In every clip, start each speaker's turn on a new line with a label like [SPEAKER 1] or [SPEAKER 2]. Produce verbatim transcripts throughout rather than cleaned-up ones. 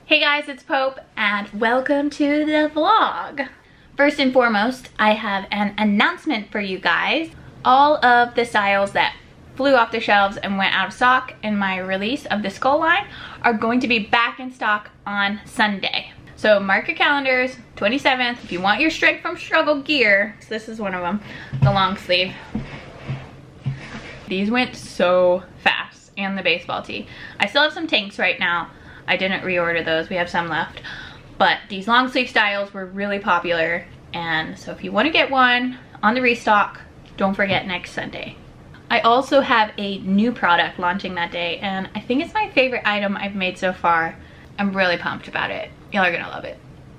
[SPEAKER 1] Hey guys, it's Pope and welcome to the vlog. First and foremost, I have an announcement for you guys. All of the styles that flew off the shelves and went out of stock in my release of the Skull line are going to be back in stock on Sunday. So mark your calendars, twenty-seventh, if you want your Strength from Struggle gear. So this is one of them, the long sleeve. These went so fast, and the baseball tee. I still have some tanks right now. I didn't reorder those, we have some left. But these long sleeve styles were really popular, and so if you want to get one on the restock, don't forget next Sunday. I also have a new product launching that day, and I think it's my favorite item I've made so far. I'm really pumped about it. Y'all are gonna love it.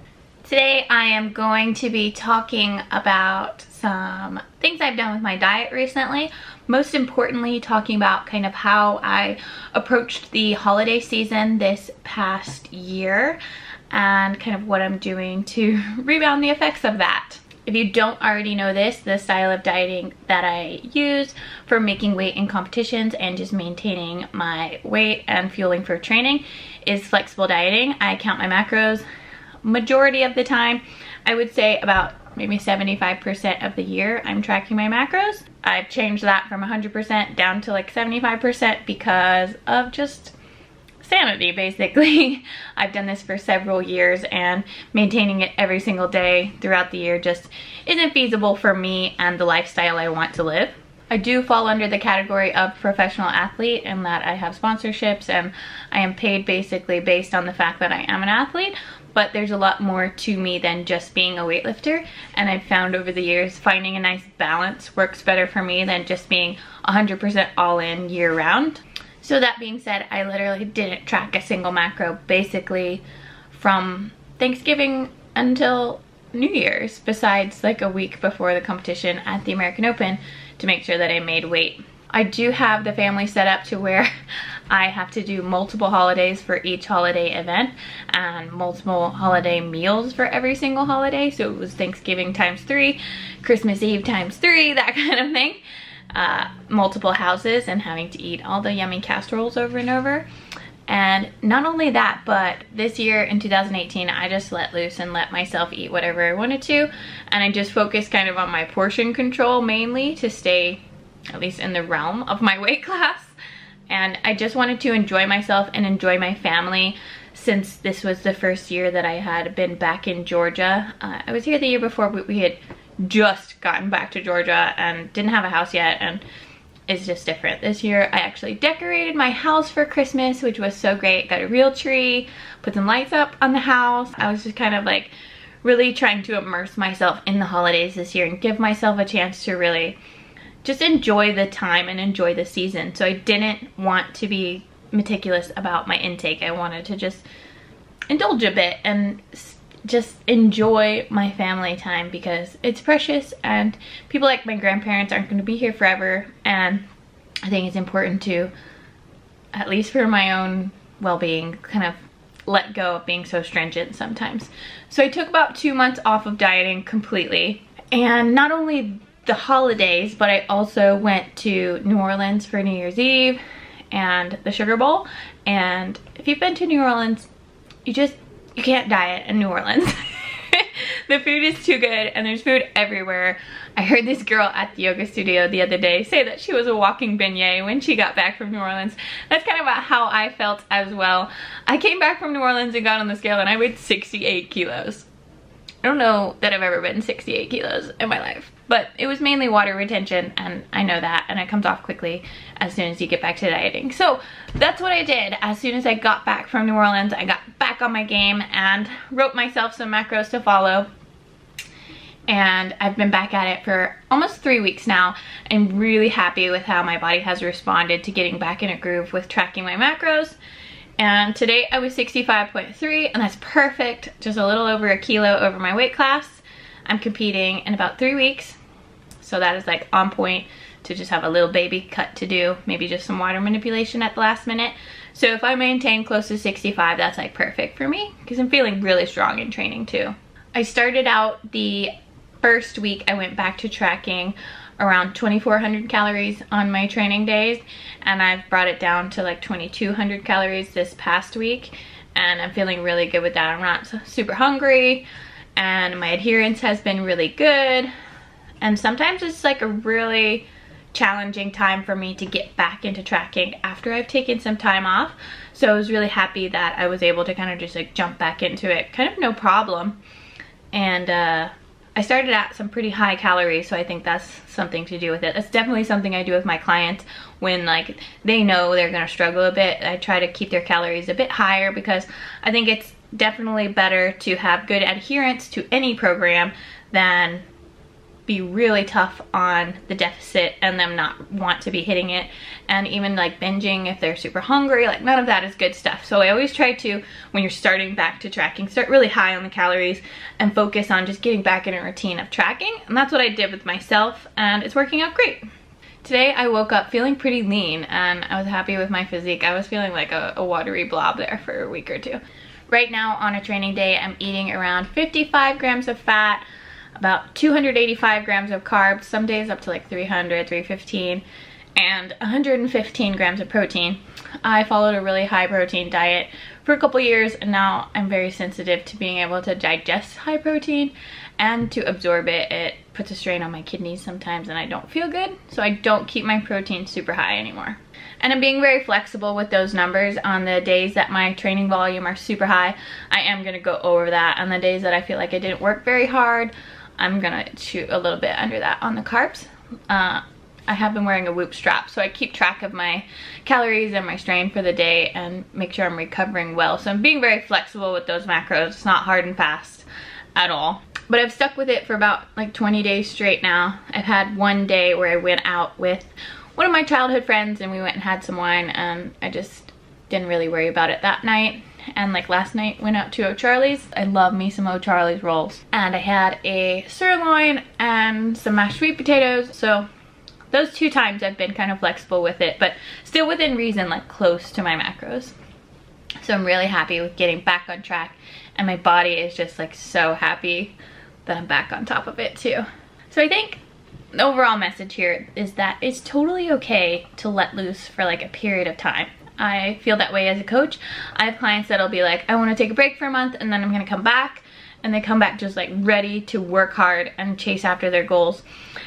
[SPEAKER 1] Today I am going to be talking about some things I've done with my diet recently. Most importantly, talking about kind of how I approached the holiday season this past year and kind of what I'm doing to rebound the effects of that. If you don't already know this, the style of dieting that I use for making weight in competitions and just maintaining my weight and fueling for training is flexible dieting. I count my macros majority of the time. I would say about maybe seventy-five percent of the year I'm tracking my macros. I've changed that from one hundred percent down to like seventy-five percent because of just sanity, basically. I've done this for several years, and maintaining it every single day throughout the year just isn't feasible for me and the lifestyle I want to live. I do fall under the category of professional athlete in that I have sponsorships and I am paid basically based on the fact that I am an athlete, but there's a lot more to me than just being a weightlifter, and I've found over the years finding a nice balance works better for me than just being one hundred percent all in year round. So that being said, I literally didn't track a single macro basically from Thanksgiving until New Year's, besides like a week before the competition at the American Open to make sure that I made weight. I do have the family set up to where I have to do multiple holidays for each holiday event and multiple holiday meals for every single holiday. So it was Thanksgiving times three, Christmas Eve times three, that kind of thing. Uh, multiple houses and having to eat all the yummy casseroles over and over. And not only that, but this year in two thousand eighteen, I just let loose and let myself eat whatever I wanted to. And I just focused kind of on my portion control mainly to stay at least in the realm of my weight class. And I just wanted to enjoy myself and enjoy my family, since this was the first year that I had been back in Georgia. Uh, I was here the year before, but we had just gotten back to Georgia and didn't have a house yet, and it's just different. This year I actually decorated my house for Christmas, which was so great. Got a real tree, put some lights up on the house. I was just kind of like really trying to immerse myself in the holidays this year and give myself a chance to really just enjoy the time and enjoy the season. So I didn't want to be meticulous about my intake. I wanted to just indulge a bit and just enjoy my family time, because it's precious and people like my grandparents aren't going to be here forever, and I think it's important to, at least for my own well-being, kind of let go of being so stringent sometimes. So I took about two months off of dieting completely, and not only the holidays, but I also went to New Orleans for New Year's Eve and the Sugar Bowl. And if you've been to New Orleans, you just you can't diet in New Orleans. The food is too good, and there's food everywhere. I heard this girl at the yoga studio the other day say that she was a walking beignet when she got back from New Orleans. That's kind of about how I felt as well. I came back from New Orleans and got on the scale and I weighed sixty-eight kilos. I don't know that I've ever been sixty-eight kilos in my life, but it was mainly water retention, and I know that, and it comes off quickly as soon as you get back to dieting. So that's what I did. As soon as I got back from New Orleans, I got back on my game and wrote myself some macros to follow. And I've been back at it for almost three weeks now. I'm really happy with how my body has responded to getting back in a groove with tracking my macros. And today I was sixty-five point three, and that's perfect. Just a little over a kilo over my weight class. I'm competing in about three weeks. So that is like on point to just have a little baby cut to do. Maybe just some water manipulation at the last minute. So if I maintain close to sixty-five, that's like perfect for me, because I'm feeling really strong in training too. I started out the first week I went back to tracking around twenty-four hundred calories on my training days, and I've brought it down to like twenty-two hundred calories this past week. and I'm feeling really good with that. I'm not super hungry, and my adherence has been really good. And sometimes it's like a really challenging time for me to get back into tracking after I've taken some time off. So I was really happy that I was able to kind of just like jump back into it, kind of no problem. And uh, I started at some pretty high calories, so I think that's something to do with it. That's definitely something I do with my clients when like they know they're gonna struggle a bit. I try to keep their calories a bit higher because I think it's definitely better to have good adherence to any program than be really tough on the deficit and them not want to be hitting it, and even like binging if they're super hungry. Like none of that is good stuff. So I always try to, when you're starting back to tracking, start really high on the calories and focus on just getting back in a routine of tracking. And that's what I did with myself, and it's working out great. Today I woke up feeling pretty lean, and I was happy with my physique. I was feeling like a, a watery blob there for a week or two. Right now on a training day, I'm eating around fifty-five grams of fat, about two hundred eighty-five grams of carbs, some days up to like three hundred, three fifteen, and one hundred fifteen grams of protein. I followed a really high protein diet for a couple years, and now I'm very sensitive to being able to digest high protein and to absorb it. It puts a strain on my kidneys sometimes, and I don't feel good, so I don't keep my protein super high anymore. And I'm being very flexible with those numbers. On the days that my training volume are super high, I am gonna go over that. On the days that I feel like I didn't work very hard, I'm gonna shoot a little bit under that on the carbs. Uh, I have been wearing a Whoop strap, so I keep track of my calories and my strain for the day and make sure I'm recovering well. So I'm being very flexible with those macros. It's not hard and fast at all. But I've stuck with it for about like twenty days straight now. I've had one day where I went out with one of my childhood friends and we went and had some wine, and I just didn't really worry about it that night. And like last night, went out to O'Charlie's. I love me some O'Charlie's rolls. And I had a sirloin and some mashed sweet potatoes. So those two times I've been kind of flexible with it, but still within reason, like close to my macros. So I'm really happy with getting back on track, and my body is just like so happy that I'm back on top of it too. So I think the overall message here is that it's totally okay to let loose for like a period of time. I feel that way as a coach. I have clients that'll be like, I want to take a break for a month and then I'm gonna come back, and they come back just like ready to work hard and chase after their goals.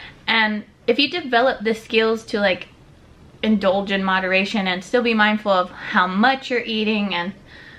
[SPEAKER 1] And if you develop the skills to like indulge in moderation and still be mindful of how much you're eating, and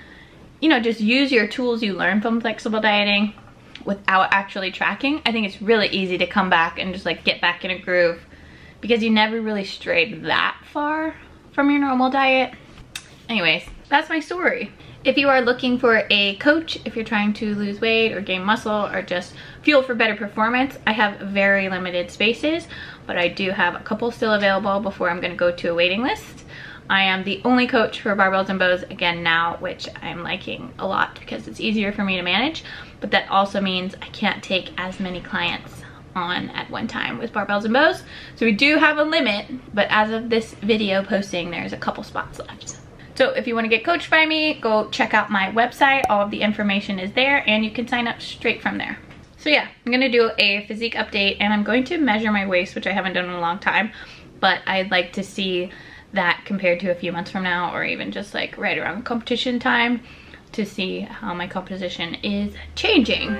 [SPEAKER 1] you know, just use your tools you learn from flexible dieting without actually tracking, I think it's really easy to come back and just like get back in a groove, because you never really strayed that far from your normal diet. Anyways, that's my story. If you are looking for a coach, if you're trying to lose weight or gain muscle or just fuel for better performance, I have very limited spaces, but I do have a couple still available before I'm gonna go to a waiting list. I am the only coach for Barbells and Bows again now, which I'm liking a lot because it's easier for me to manage, but that also means I can't take as many clients on at one time with Barbells and Bows. So we do have a limit, but as of this video posting, there's a couple spots left. So if you want to get coached by me, go check out my website. All of the information is there, and you can sign up straight from there. So yeah, I'm gonna do a physique update, and I'm going to measure my waist, which I haven't done in a long time, but I'd like to see that compared to a few months from now, or even just like right around competition time, to see how my composition is changing.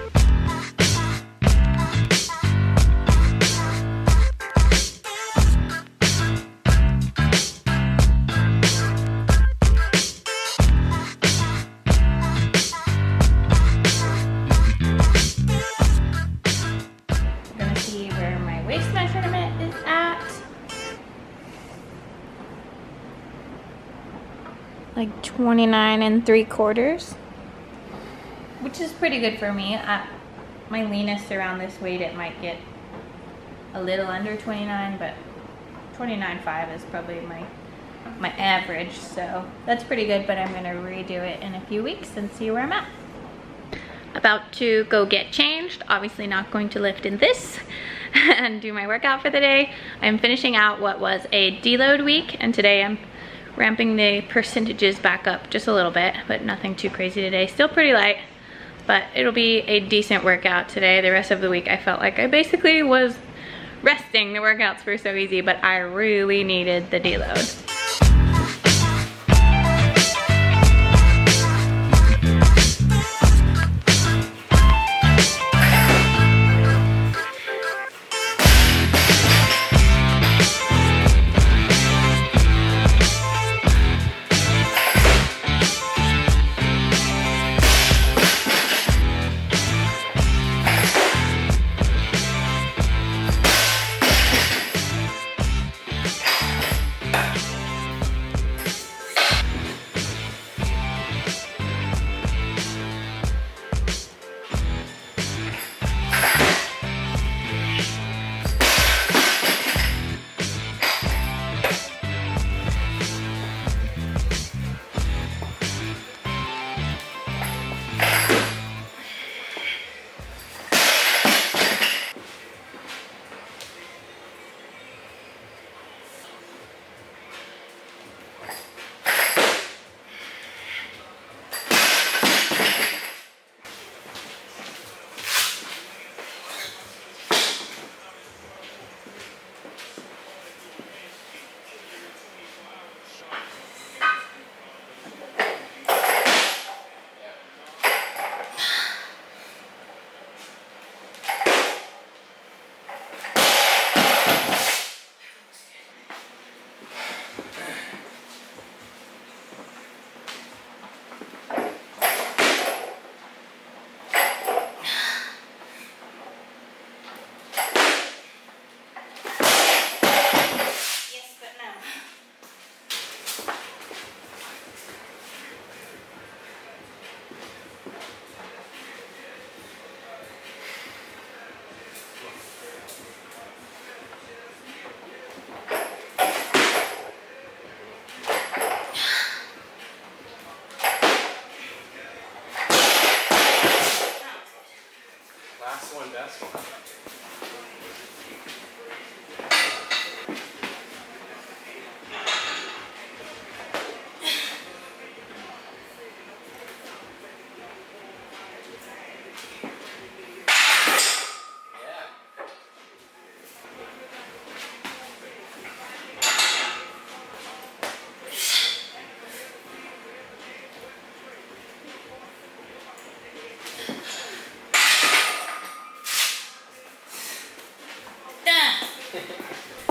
[SPEAKER 1] Like twenty-nine and three quarters, which is pretty good for me. At my leanest around this weight, it might get a little under twenty-nine, but twenty-nine point five is probably my my average, so that's pretty good. But I'm gonna redo it in a few weeks and see where I'm at. About to go get changed, obviously not going to lift in this and do my workout for the day. I'm finishing out what was a deload week, and today I'm ramping the percentages back up just a little bit, but nothing too crazy today. Still pretty light, but it'll be a decent workout today. The rest of the week I felt like I basically was resting. The workouts were so easy, but I really needed the deload.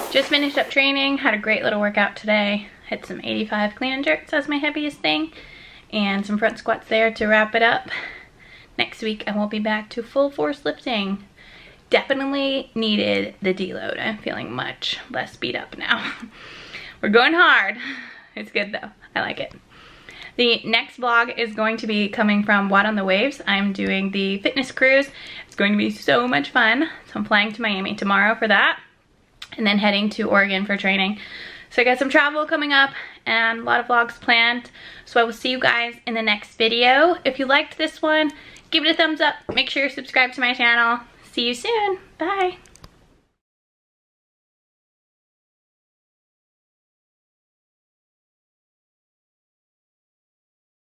[SPEAKER 1] just finished up training, had a great little workout today. Hit some eighty-five clean and jerks as my heaviest thing, and some front squats there to wrap it up. Next week I won't be back to full force lifting. Definitely needed the deload. I'm feeling much less beat up now. We're going hard. It's good though, I like it. The next vlog is going to be coming from WOD on the Waves. I'm doing the fitness cruise. It's going to be so much fun. So I'm flying to Miami tomorrow for that, and then heading to Oregon for training. So I got some travel coming up and a lot of vlogs planned. So I will see you guys in the next video. If you liked this one, give it a thumbs up. Make sure you're subscribed to my channel. See you soon. Bye.